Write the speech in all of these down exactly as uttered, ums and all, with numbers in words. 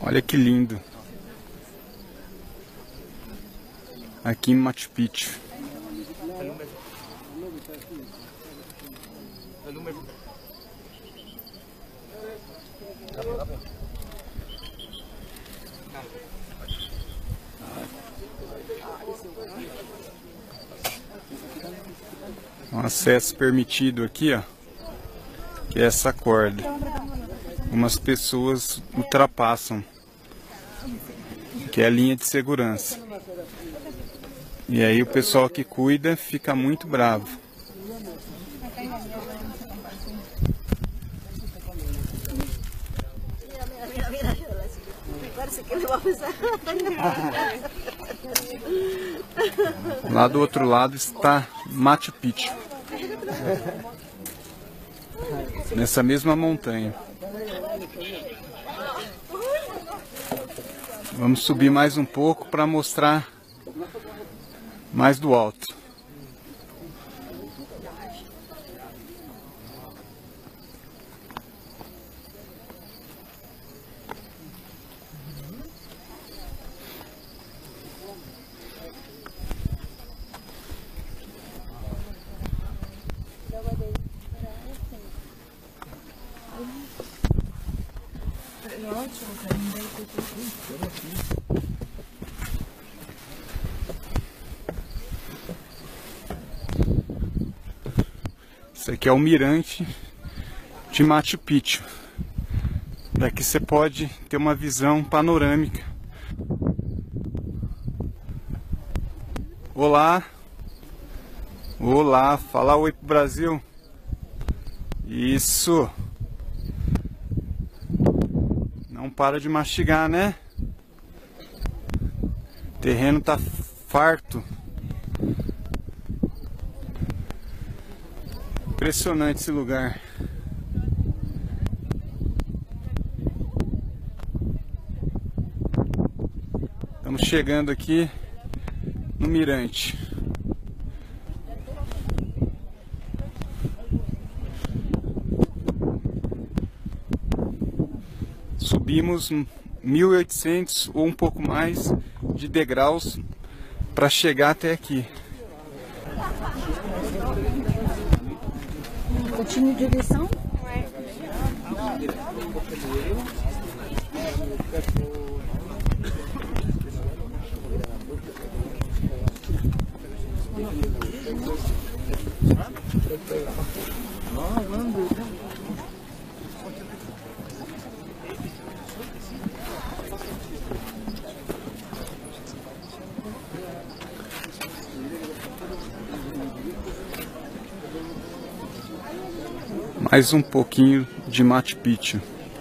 Olha que lindo. Aqui em Machu Picchu. Um acesso permitido aqui, ó, que é essa corda. Algumas pessoas ultrapassam, que é a linha de segurança. E aí o pessoal que cuida fica muito bravo. Lá do outro lado está Machu Picchu, nessa mesma montanha. Vamos subir mais um pouco para mostrar mais do alto. Esse aqui é o mirante de Machu Picchu. Daqui você pode ter uma visão panorâmica. Olá! Olá! Fala oi pro Brasil! Isso! Não para de mastigar, né? O terreno tá farto. Impressionante esse lugar. Estamos chegando aqui no mirante. Subimos mil e oitocentos ou um pouco mais de degraus para chegar até aqui. Continue de descendre. Mais um pouquinho de Machu Picchu.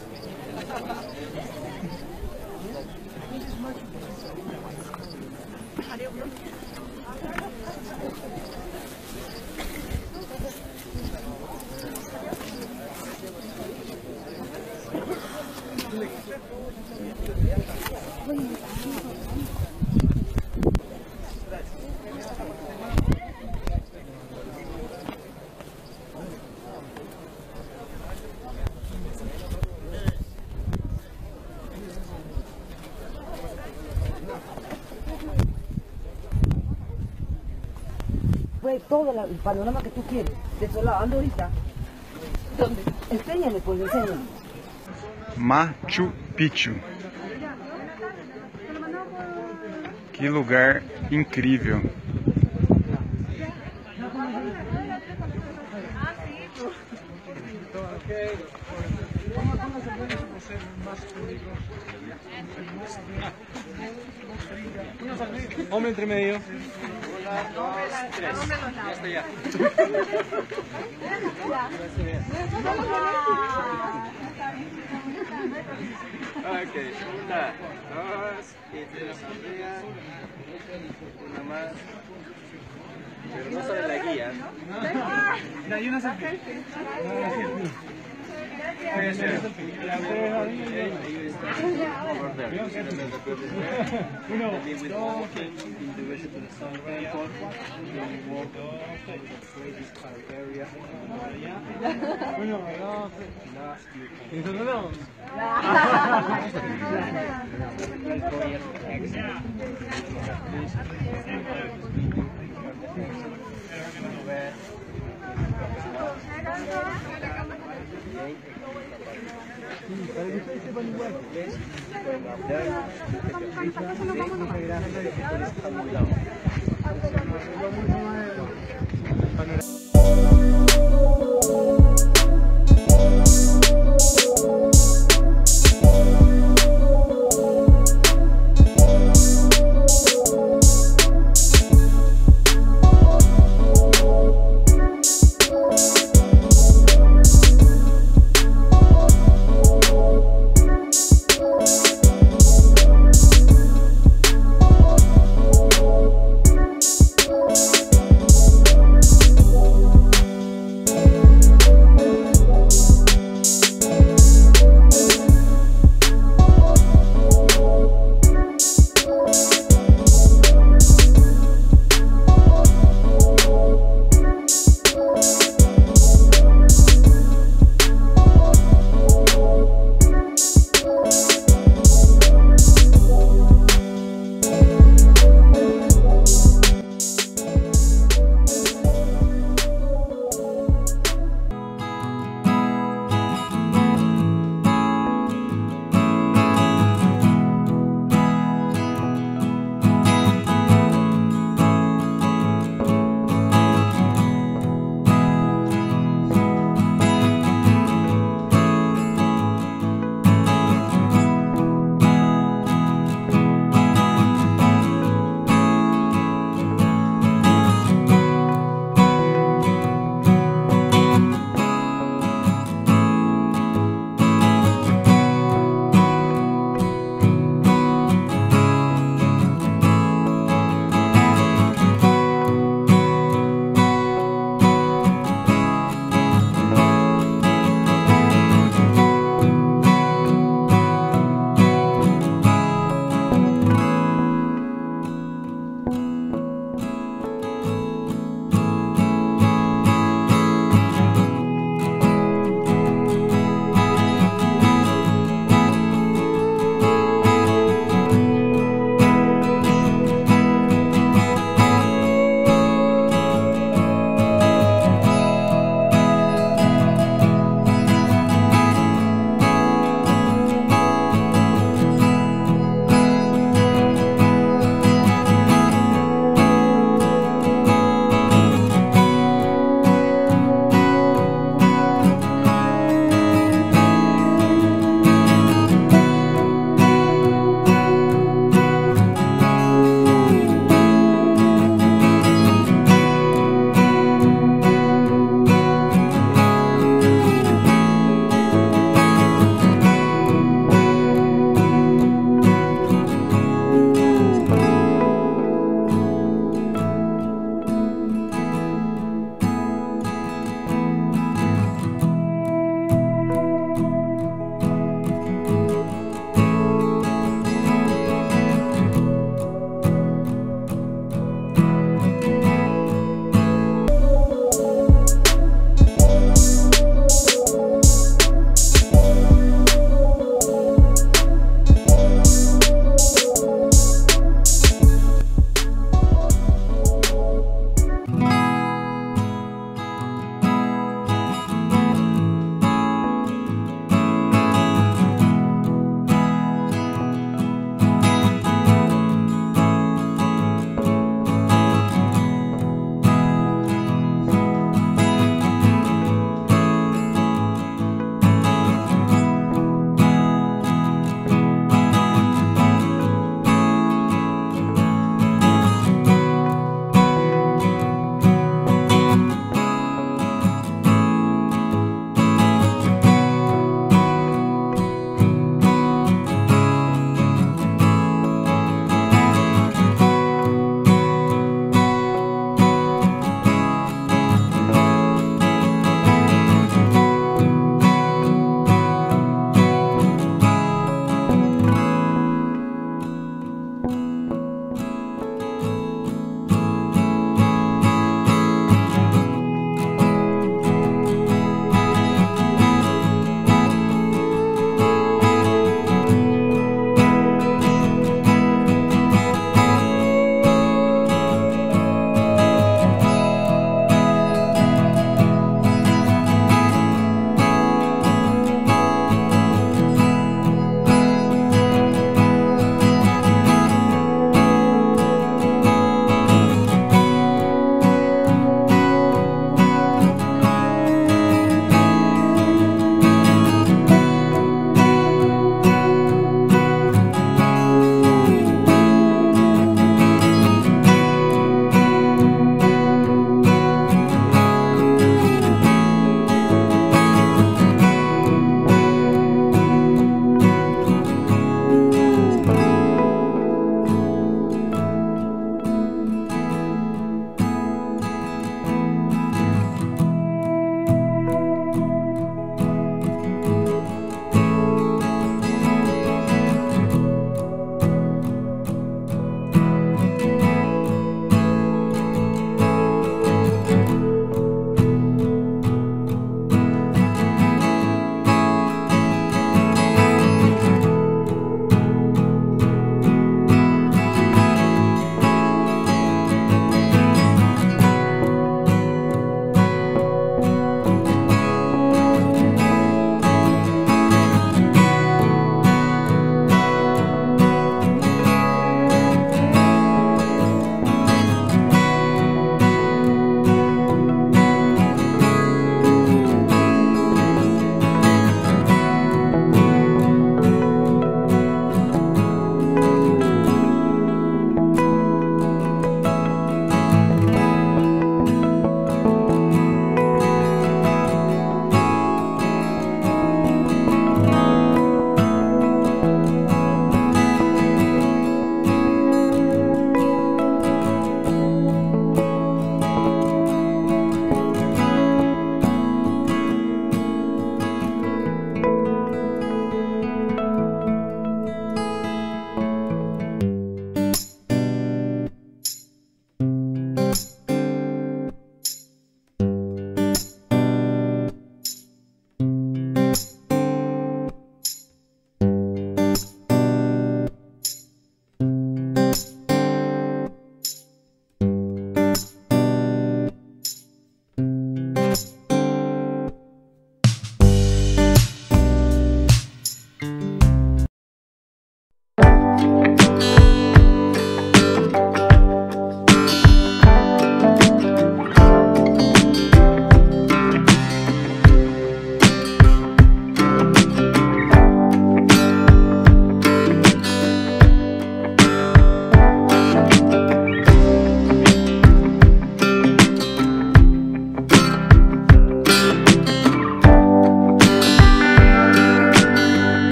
Todo el panorama que tú quieres, de tu lado, anda ahorita. ¿Dónde? Enséñale, pues, enséñale. Machu Picchu. Que lugar incrível. Hombre entre medio. Ok, una, dos, y tres arriba, una más, pero no sale la guía. No, hay una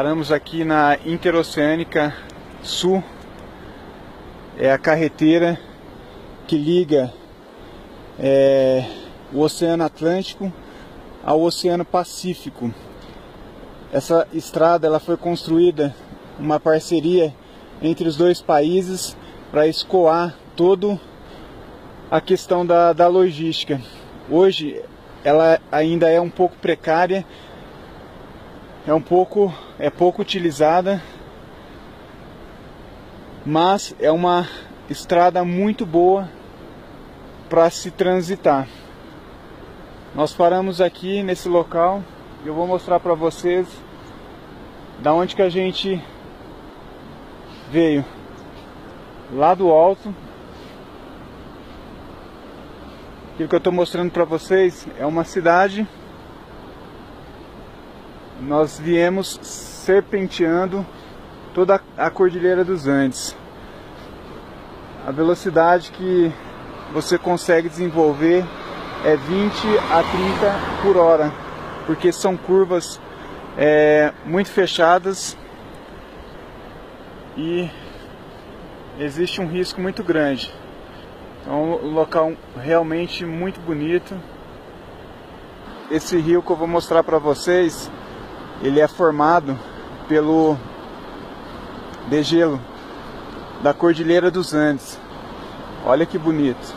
Paramos aqui na Interoceânica Sul, é a carretera que liga é, o Oceano Atlântico ao Oceano Pacífico. Essa estrada ela foi construída uma parceria entre os dois países para escoar toda a questão da, da logística. Hoje ela ainda é um pouco precária, é um pouco é pouco utilizada, mas é uma estrada muito boa para se transitar. Nós paramos aqui nesse local e eu vou mostrar para vocês da onde que a gente veio. Lá do alto, aquilo que eu estou mostrando para vocês é uma cidade. Nós viemos serpenteando toda a Cordilheira dos Andes. A velocidade que você consegue desenvolver é vinte a trinta por hora, porque são curvas é, muito fechadas e existe um risco muito grande. Então, um local realmente muito bonito. Esse rio que eu vou mostrar para vocês, ele é formado pelo degelo da Cordilheira dos Andes. Olha que bonito.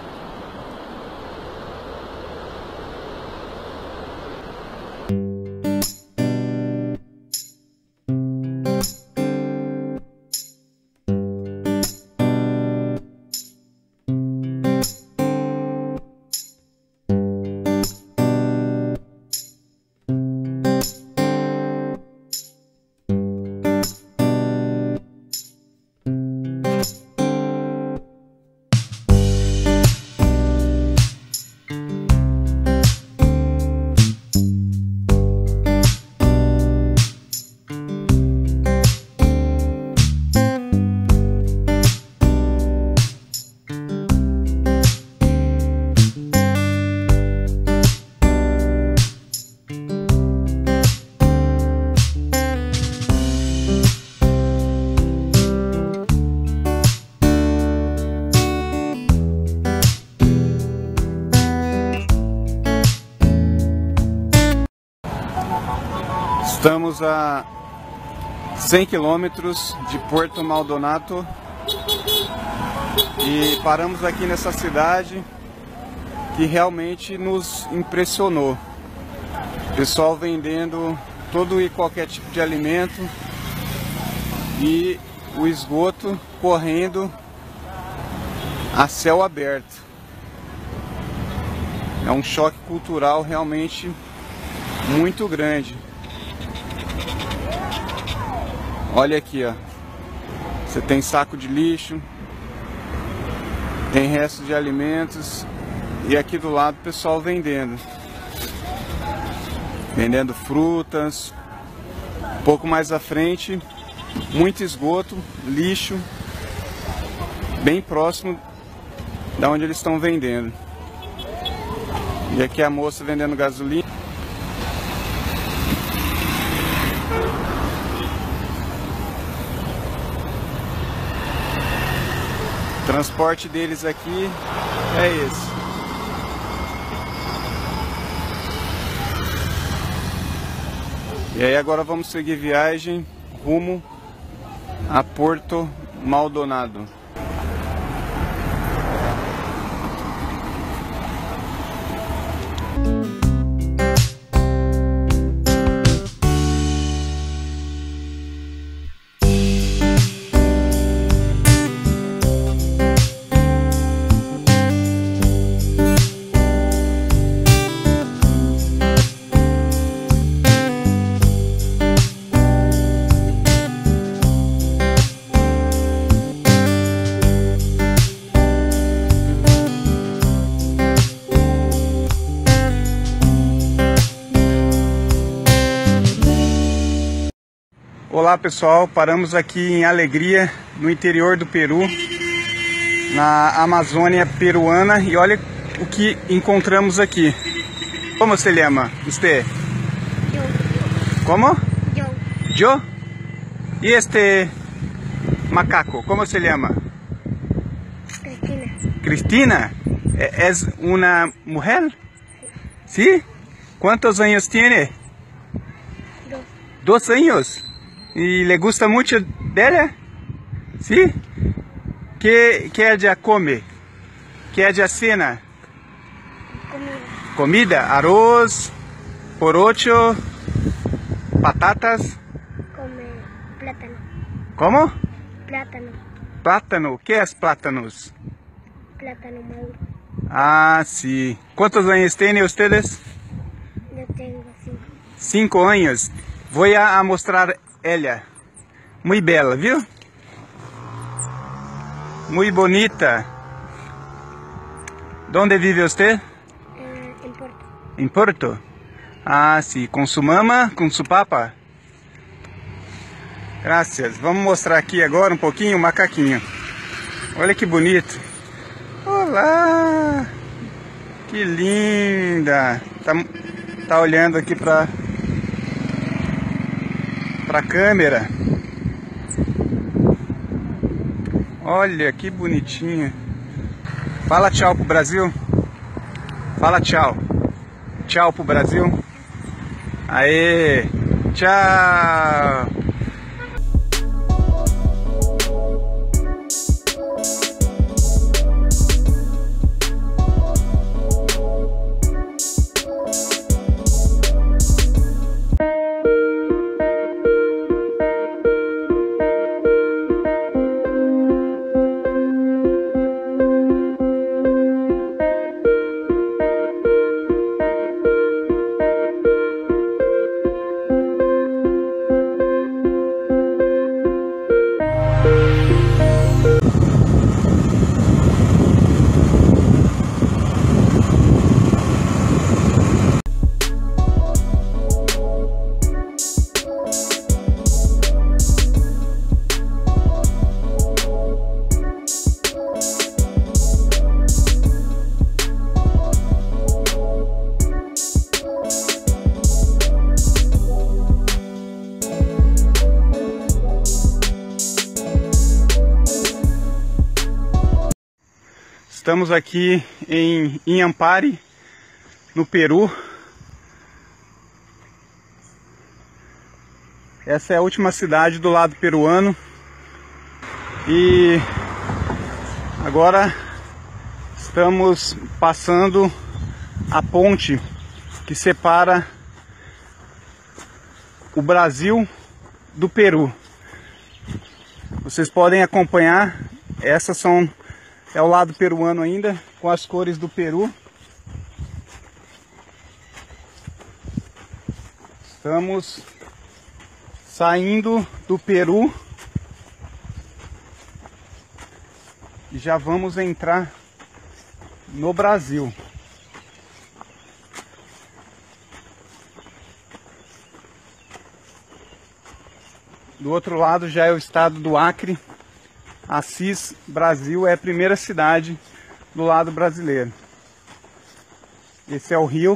Estamos a cem quilômetros de Puerto Maldonado e paramos aqui nessa cidade que realmente nos impressionou. Pessoal vendendo todo e qualquer tipo de alimento e o esgoto correndo a céu aberto. É um choque cultural realmente muito grande. Olha aqui, ó. Você tem saco de lixo, tem resto de alimentos e aqui do lado o pessoal vendendo. Vendendo frutas. Um pouco mais à frente, muito esgoto, lixo, bem próximo da onde eles estão vendendo. E aqui a moça vendendo gasolina. O transporte deles aqui é esse. E aí agora vamos seguir viagem rumo a Puerto Maldonado. Olá pessoal, paramos aqui em Alegria, no interior do Peru, na Amazônia peruana, e olha o que encontramos aqui. Como se chama? Você? Yo. Como? Yo. Yo? ¿Y este macaco, cómo se llama? Cristina. Cristina. ¿Es una mujer? ¿Sí? ¿Cuántos años tiene? Dos. Dos años. ¿Y le gusta mucho de ella? ¿Sí? ¿Qué, qué ella come? ¿Qué ella cena? Comida. Comida, arroz, porocho, patatas. Come plátano. ¿Cómo? Plátano. Plátano. ¿Qué es plátanos? Plátano maduro. Ah, sí. ¿Cuántos años tienen ustedes? Yo tengo cinco. Cinco años. Voy a mostrar ella. Muy bella, ¿viu? Muy bonita. ¿Dónde vive usted? Eh, en Porto. Em Porto? Ah, sim. Com sua mama, com seu papa? Graças. Vamos mostrar aqui agora um pouquinho o macaquinho. Olha que bonito. Olá! Que linda! Tá, tá olhando aqui para para a câmera. Olha que bonitinha. Fala tchau pro Brasil. Fala tchau. Tchau pro Brasil. Aê! Tchau! Estamos aqui em Inhapare, no Peru. Essa é a última cidade do lado peruano. E agora estamos passando a ponte que separa o Brasil do Peru. Vocês podem acompanhar, essas são é o lado peruano ainda, com as cores do Peru. Estamos saindo do Peru e já vamos entrar no Brasil. Do outro lado já é o estado do Acre. Assis, Brasil, é a primeira cidade do lado brasileiro. Esse é o rio.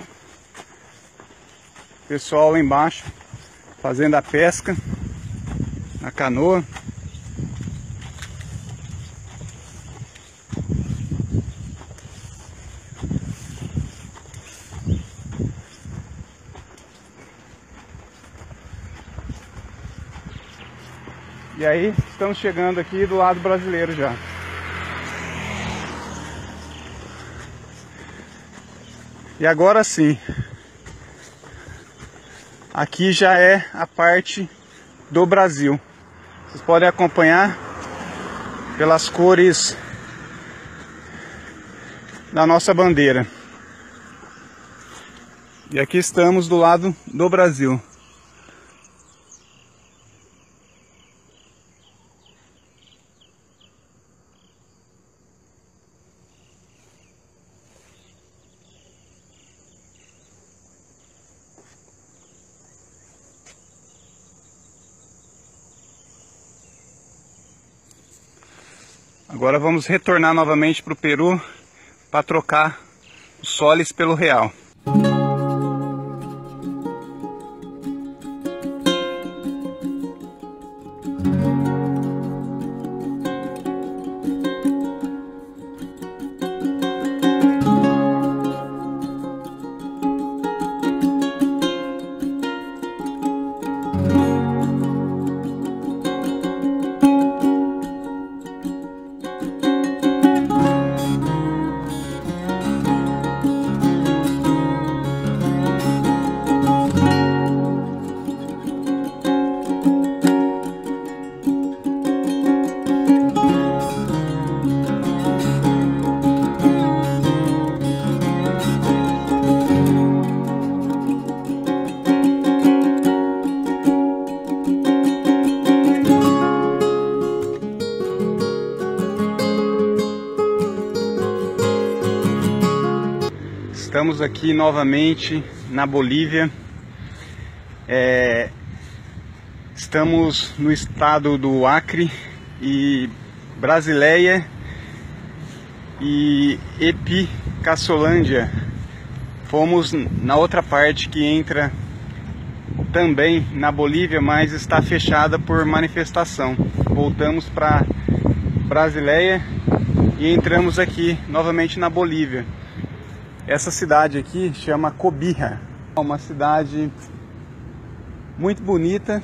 Pessoal lá embaixo fazendo a pesca na canoa. E aí, estamos chegando aqui do lado brasileiro já. E agora sim, aqui já é a parte do Brasil. Vocês podem acompanhar pelas cores da nossa bandeira. E aqui estamos do lado do Brasil. Agora vamos retornar novamente para o Peru para trocar os soles pelo real. Estamos aqui novamente na Bolívia. É, estamos no estado do Acre e Brasileia e Epicaçolândia. Fomos na outra parte que entra também na Bolívia, mas está fechada por manifestação. Voltamos para Brasileia e entramos aqui novamente na Bolívia. Essa cidade aqui chama Cobija, é uma cidade muito bonita.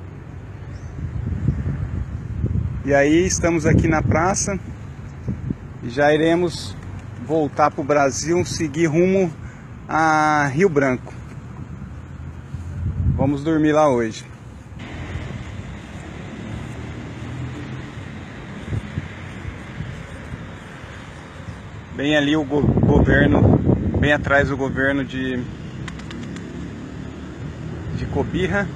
E aí estamos aqui na praça e já iremos voltar para o Brasil, seguir rumo a Rio Branco. Vamos dormir lá hoje. Bem ali o go governo, bem atrás o governo de, de Cobija.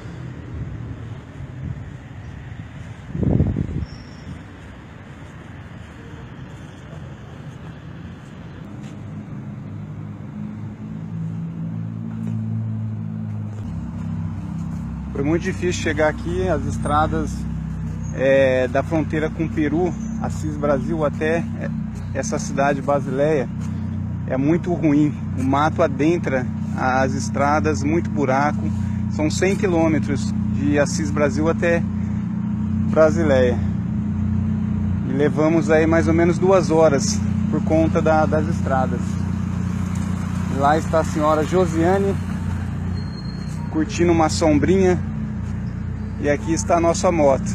Foi muito difícil chegar aqui, as estradas é, da fronteira com o Peru, Assis Brasil, até essa cidade Brasileia é muito ruim. O mato adentra as estradas, muito buraco. São cem quilômetros de Assis Brasil até Brasileia. E levamos aí mais ou menos duas horas por conta da, das estradas. E lá está a senhora Josiane curtindo uma sombrinha. E aqui está a nossa moto.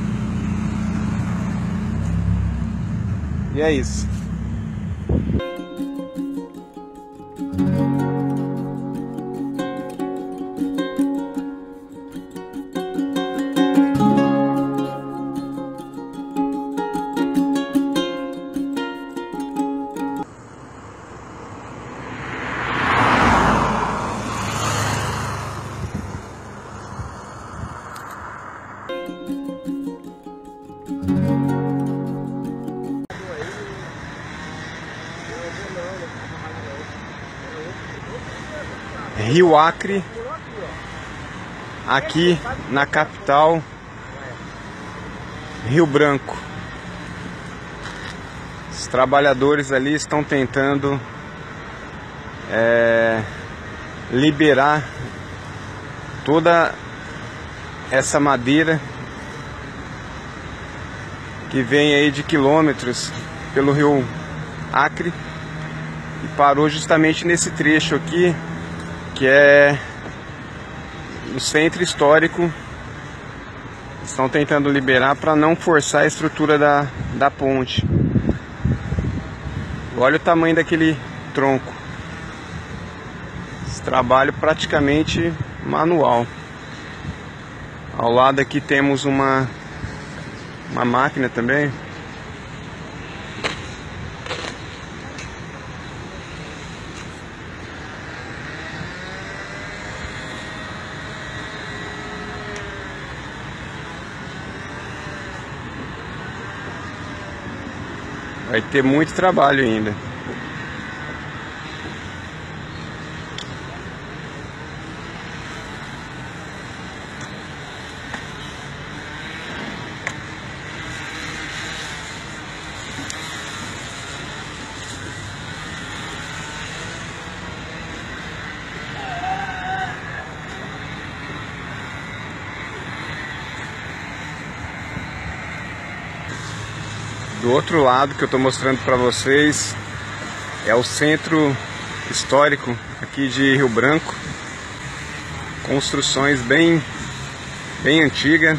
E é isso. Rio Acre, aqui na capital, Rio Branco. Os trabalhadores ali estão tentando é, liberar toda essa madeira que vem aí de quilômetros pelo Rio Acre e parou justamente nesse trecho aqui, que é no centro histórico. Estão tentando liberar para não forçar a estrutura da, da ponte. Olha o tamanho daquele tronco. Esse trabalho praticamente manual. Ao lado aqui temos uma, uma máquina também. Vai ter muito trabalho ainda. Do outro lado que eu estou mostrando para vocês é o centro histórico aqui de Rio Branco. Construções bem, bem antigas.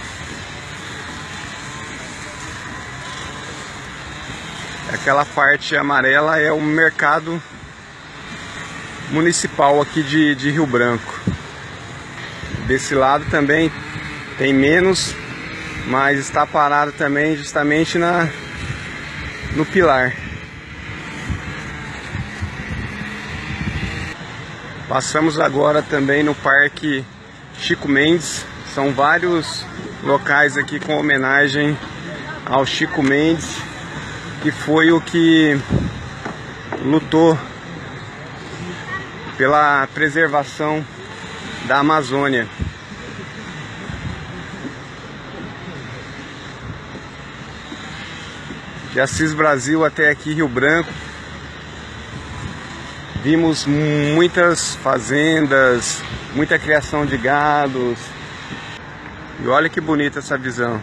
Aquela parte amarela é o mercado municipal aqui de, de Rio Branco. Desse lado também tem menos, mas está parado também justamente na, no pilar. Passamos agora também no Parque Chico Mendes. São vários locais aqui com homenagem ao Chico Mendes, que foi o que lutou pela preservação da Amazônia. De Assis Brasil até aqui Rio Branco, vimos muitas fazendas, muita criação de gados. E olha que bonita essa visão.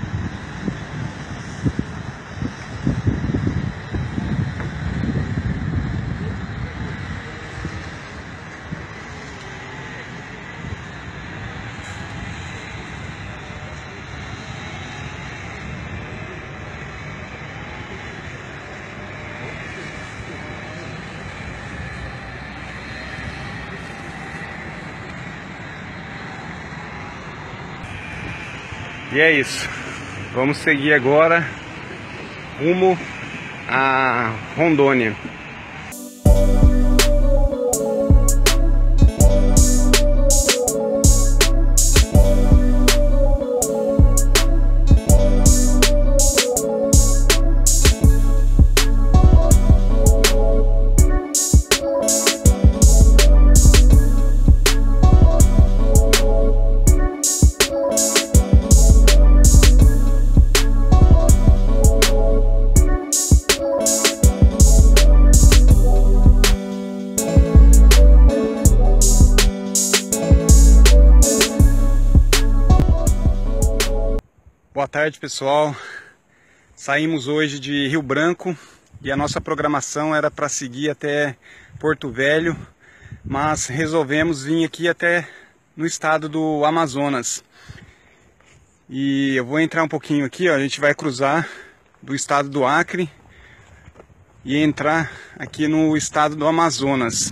E é isso, vamos seguir agora rumo a Rondônia. Boa tarde, pessoal. Saímos hoje de Rio Branco e a nossa programação era para seguir até Porto Velho, mas resolvemos vir aqui até no estado do Amazonas. E eu vou entrar um pouquinho aqui, ó, a gente vai cruzar do estado do Acre e entrar aqui no estado do Amazonas.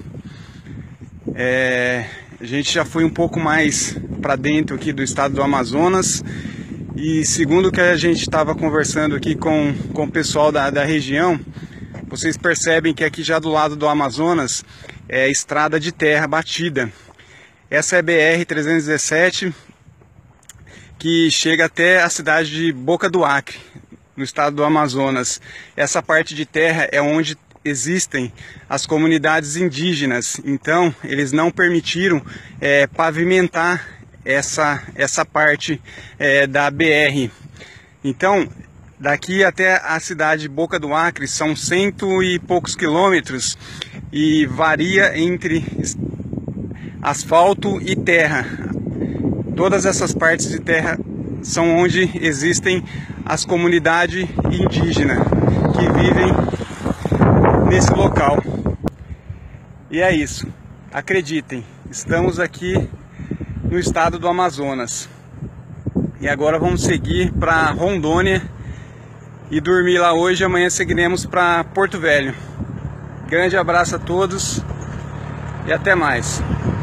É, a gente já foi um pouco mais para dentro aqui do estado do Amazonas. E segundo o que a gente estava conversando aqui com, com o pessoal da, da região, vocês percebem que aqui já do lado do Amazonas é estrada de terra batida. Essa é a B R trezentos e dezessete, que chega até a cidade de Boca do Acre, no estado do Amazonas. Essa parte de terra é onde existem as comunidades indígenas, então eles não permitiram é, pavimentar essa, essa parte é, da B R. Então, daqui até a cidade de Boca do Acre são cento e poucos quilômetros e varia entre asfalto e terra. Todas essas partes de terra são onde existem as comunidades indígenas que vivem nesse local. E é isso. Acreditem, estamos aqui no estado do Amazonas. E agora vamos seguir para Rondônia e dormir lá hoje. Amanhã seguiremos para Porto Velho. Grande abraço a todos e até mais.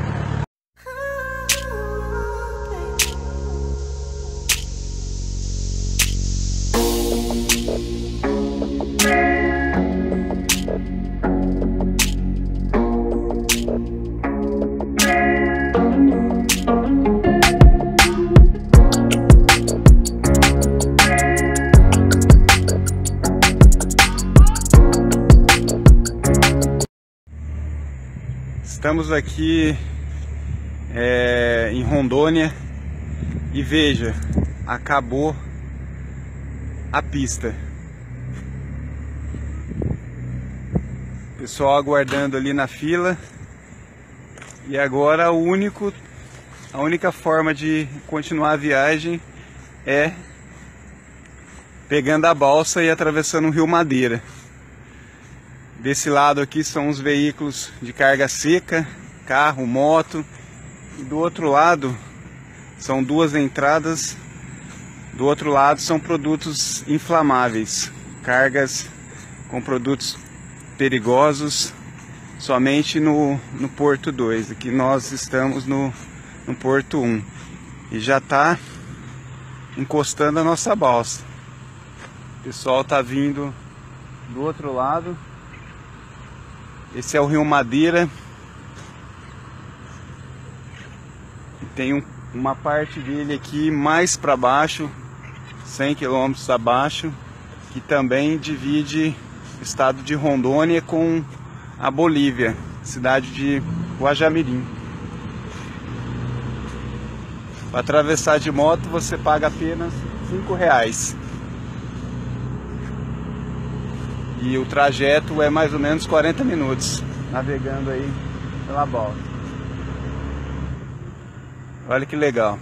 Estamos aqui é, em Rondônia e veja, acabou a pista. Pessoal aguardando ali na fila. E agora o único, a única forma de continuar a viagem é pegando a balsa e atravessando o Rio Madeira. Desse lado aqui são os veículos de carga seca, carro, moto. E do outro lado são duas entradas. Do outro lado são produtos inflamáveis, cargas com produtos perigosos somente no, no Porto dois. Aqui nós estamos no, no Porto um. E já está encostando a nossa balsa. O pessoal está vindo do outro lado. Esse é o Rio Madeira. Tem um, uma parte dele aqui mais para baixo, cem quilômetros abaixo, que também divide o estado de Rondônia com a Bolívia, cidade de Guajamirim. Para atravessar de moto você paga apenas cinco reais. E o trajeto é mais ou menos quarenta minutos, navegando aí pela balsa. Olha que legal.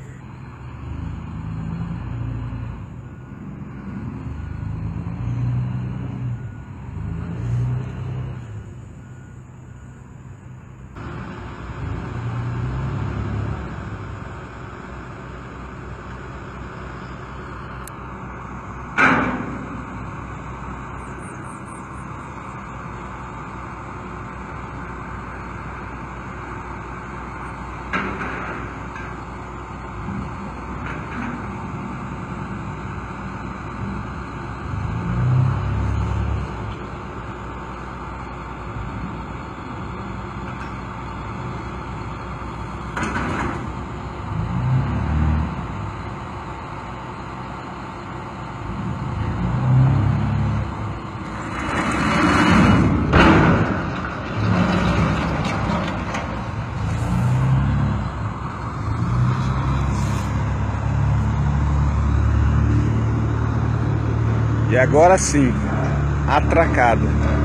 E agora sim, atracado.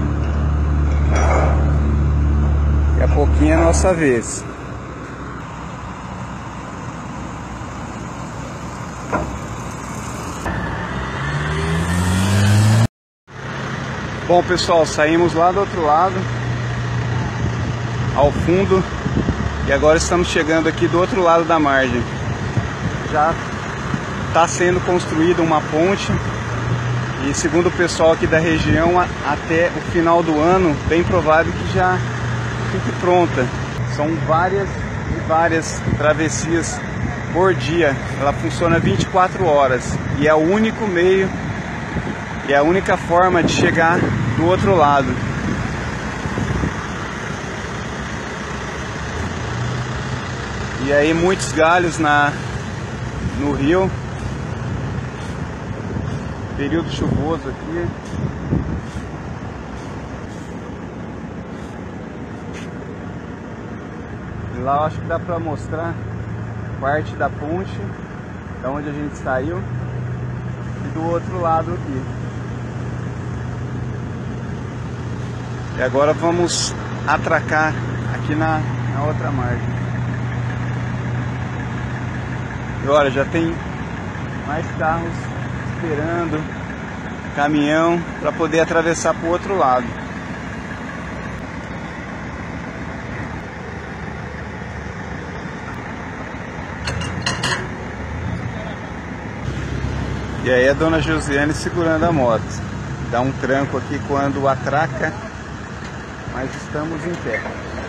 Daqui a pouquinho é a nossa vez. Bom, pessoal, saímos lá do outro lado, ao fundo, e agora estamos chegando aqui do outro lado da margem. Já está sendo construída uma ponte. E segundo o pessoal aqui da região, até o final do ano, bem provável que já fique pronta. São várias e várias travessias por dia. Ela funciona vinte e quatro horas e é o único meio e é a única forma de chegar do outro lado. E aí muitos galhos na, no rio. Período chuvoso aqui. E lá eu acho que dá pra mostrar parte da ponte, da onde a gente saiu, e do outro lado aqui. E agora vamos atracar aqui na, na outra margem. E olha, já tem mais carros esperando, caminhão, para poder atravessar para o outro lado. E aí a dona Josiane segurando a moto. Dá um tranco aqui quando atraca, mas estamos em pé.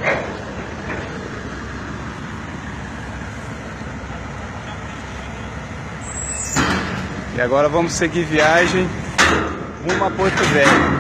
E agora vamos seguir viagem rumo a Porto Velho.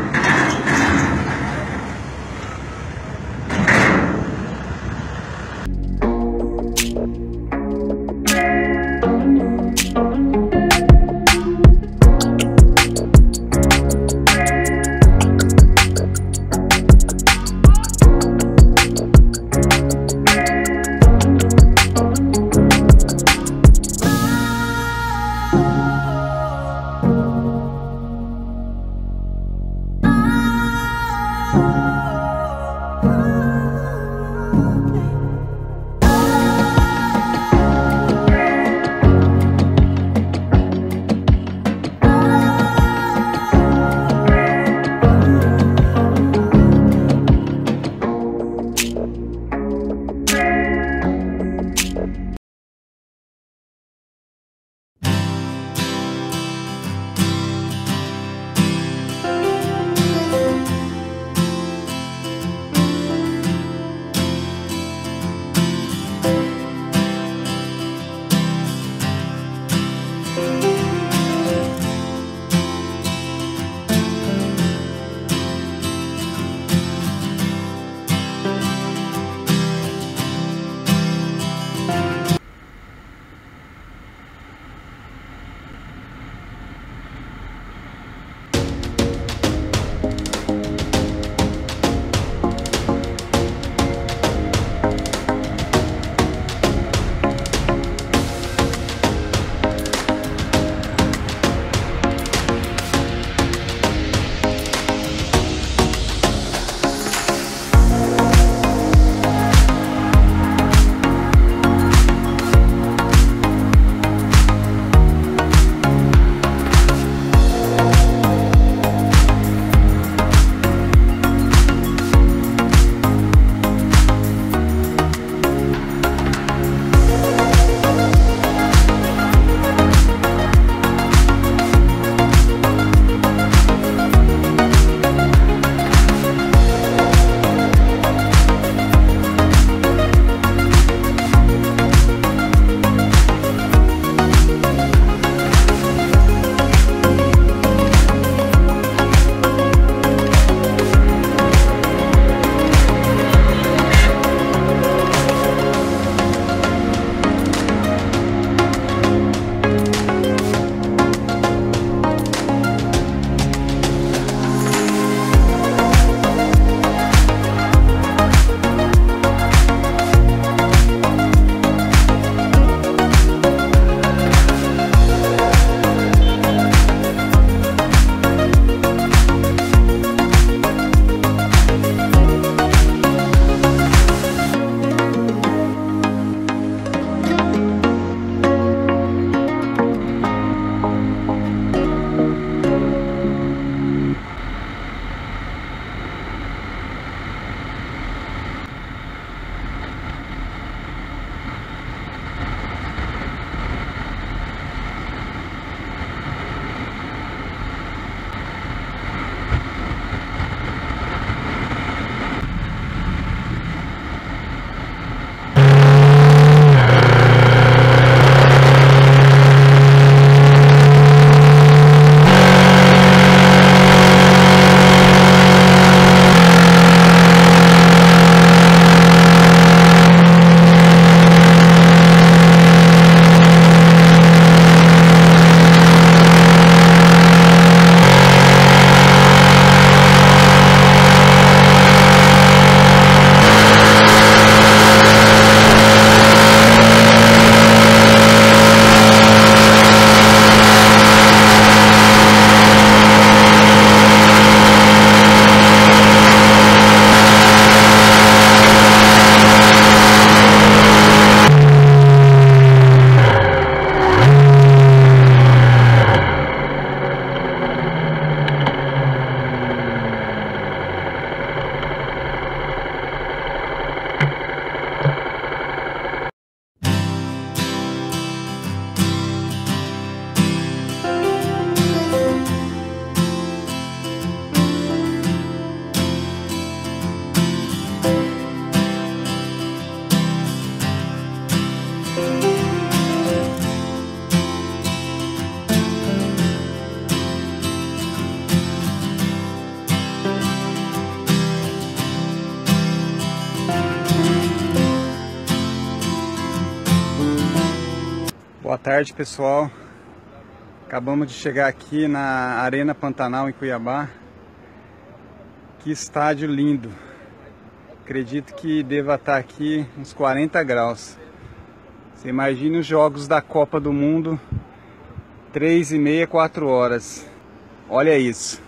Boa tarde, pessoal. Acabamos de chegar aqui na Arena Pantanal em Cuiabá. Que estádio lindo. Acredito que deva estar aqui uns quarenta graus. Você imagina os jogos da Copa do Mundo, três e meia, quatro horas. Olha isso.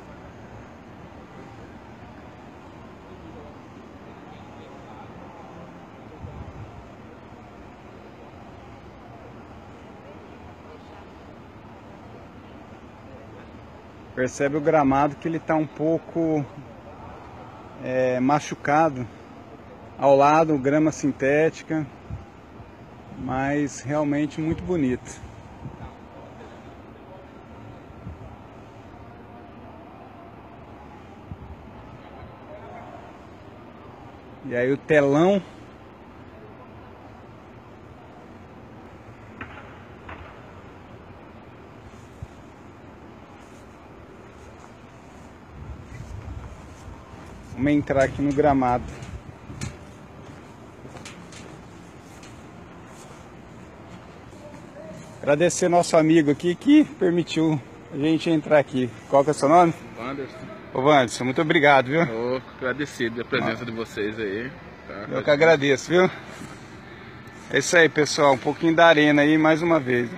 Percebe o gramado que ele está um pouco é, machucado. Ao lado, grama sintética, mas realmente muito bonito. E aí o telão. Vamos entrar aqui no gramado. Agradecer nosso amigo aqui que permitiu a gente entrar aqui. Qual que é o seu nome? Wanderson. Ô Wanderson, muito obrigado, viu? Oh, agradecido pela presença ah. de vocês aí. Tá? Eu que agradeço, viu? É isso aí, pessoal. Um pouquinho da arena aí mais uma vez.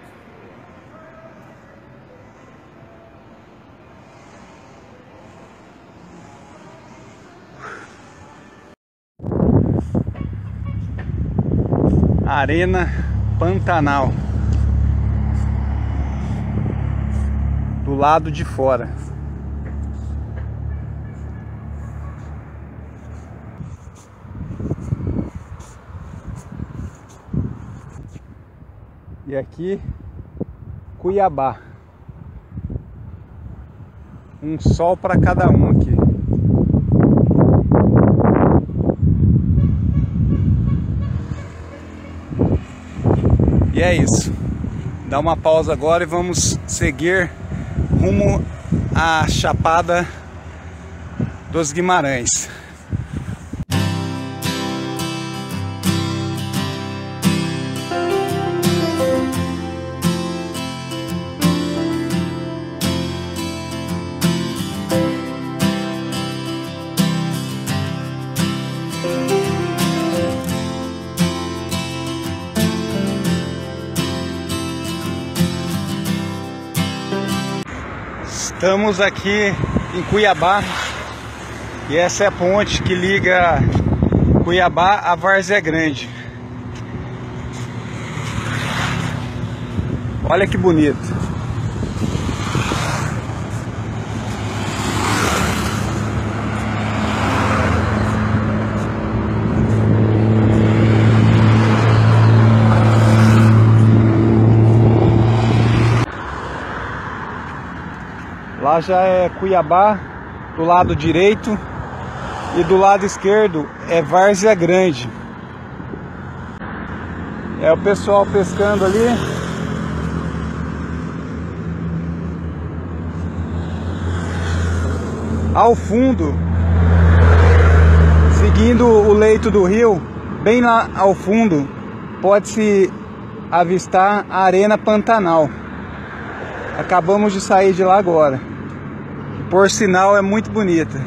Arena Pantanal. Do lado de fora. E aqui, Cuiabá. Um sol para cada um aqui. E é isso. Dá uma pausa agora e vamos seguir rumo à Chapada dos Guimarães. Estamos aqui em Cuiabá e essa é a ponte que liga Cuiabá a Várzea Grande. Olha que bonito. Lá já é Cuiabá do lado direito e do lado esquerdo é Várzea Grande. É o pessoal pescando ali. Ao fundo, seguindo o leito do rio, bem lá ao fundo, pode-se avistar a Arena Pantanal. Acabamos de sair de lá agora. Por sinal, é muito bonita.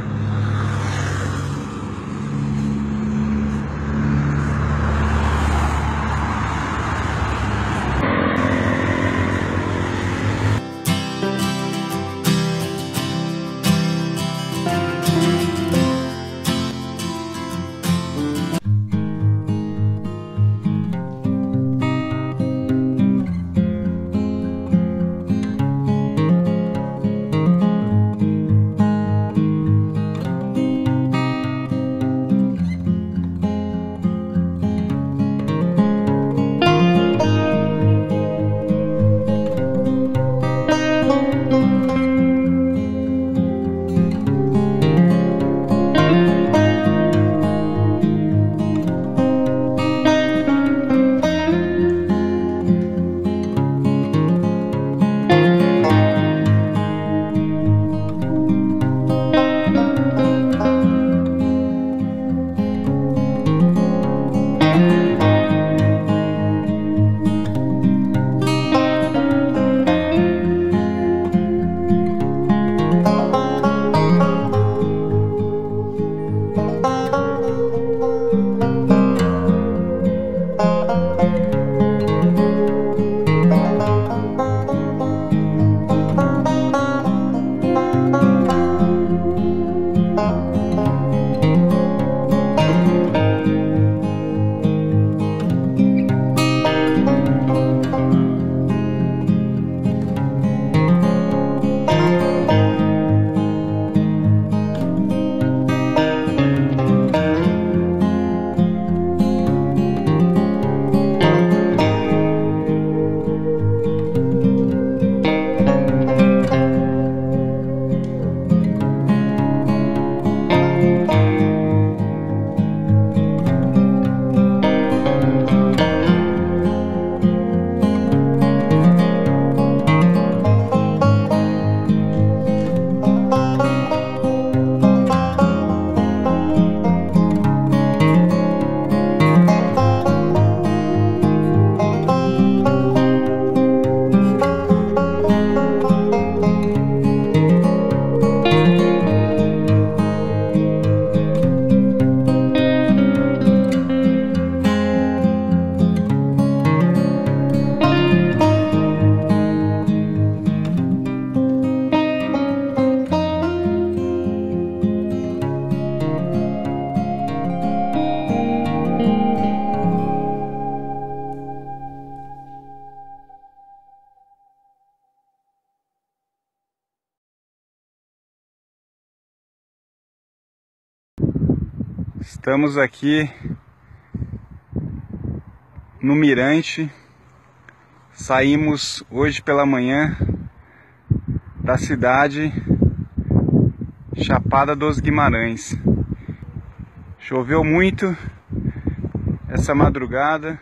Estamos aqui no Mirante. Saímos hoje pela manhã da cidade Chapada dos Guimarães. Choveu muito essa madrugada.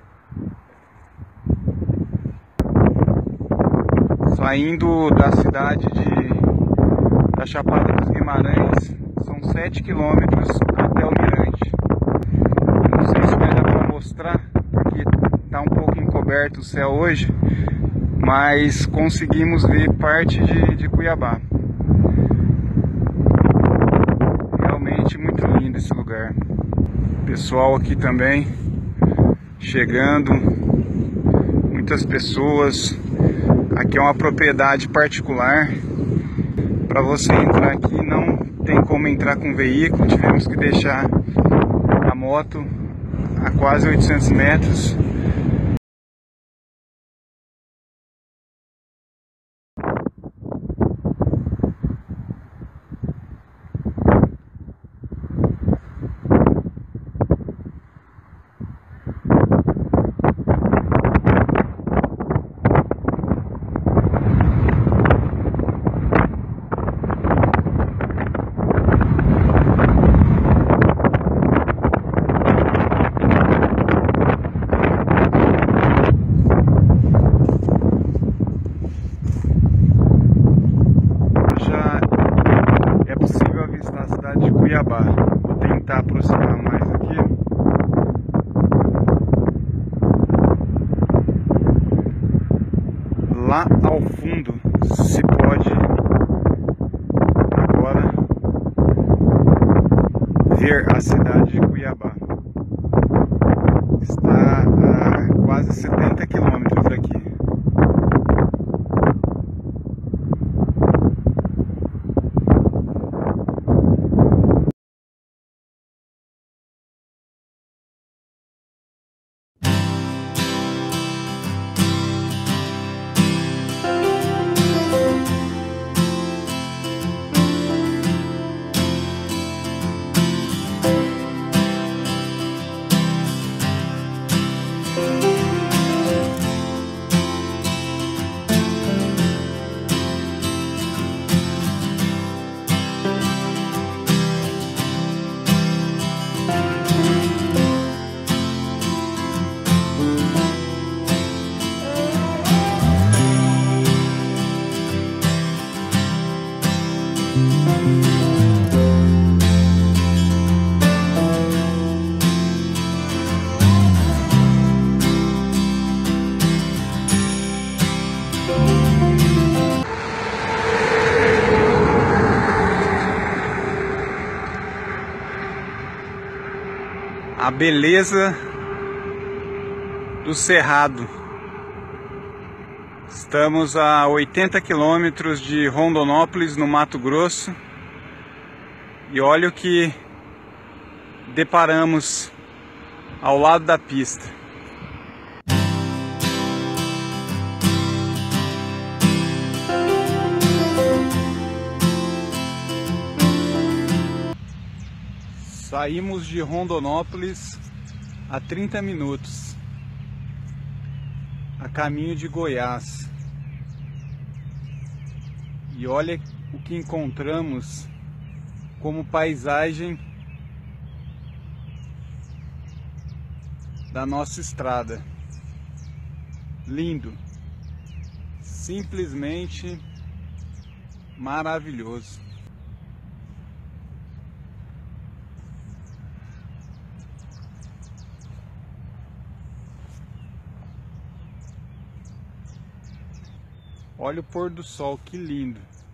Saindo da cidade de, da Chapada dos Guimarães, são sete quilômetros até o Mirante. Eu não sei se vai dar para mostrar, porque está um pouco encoberto o céu hoje, mas conseguimos ver parte de, de Cuiabá. Realmente muito lindo esse lugar. Pessoal aqui também chegando, muitas pessoas. Aqui é uma propriedade particular. Para você entrar aqui não tem como entrar com veículo, tivemos que deixar a moto a quase oitocentos metros. Cuiabá. Vou tentar aproximar mais aqui. Lá ao fundo se pode agora ver a cidade de Cuiabá. Está a quase setenta quilômetros daqui. A beleza do Cerrado. Estamos a oitenta quilômetros de Rondonópolis, no Mato Grosso, e olha o que deparamos ao lado da pista. Saímos de Rondonópolis há trinta minutos, a caminho de Goiás. E olha o que encontramos como paisagem da nossa estrada. Lindo, simplesmente maravilhoso. Olha o pôr do sol, que lindo!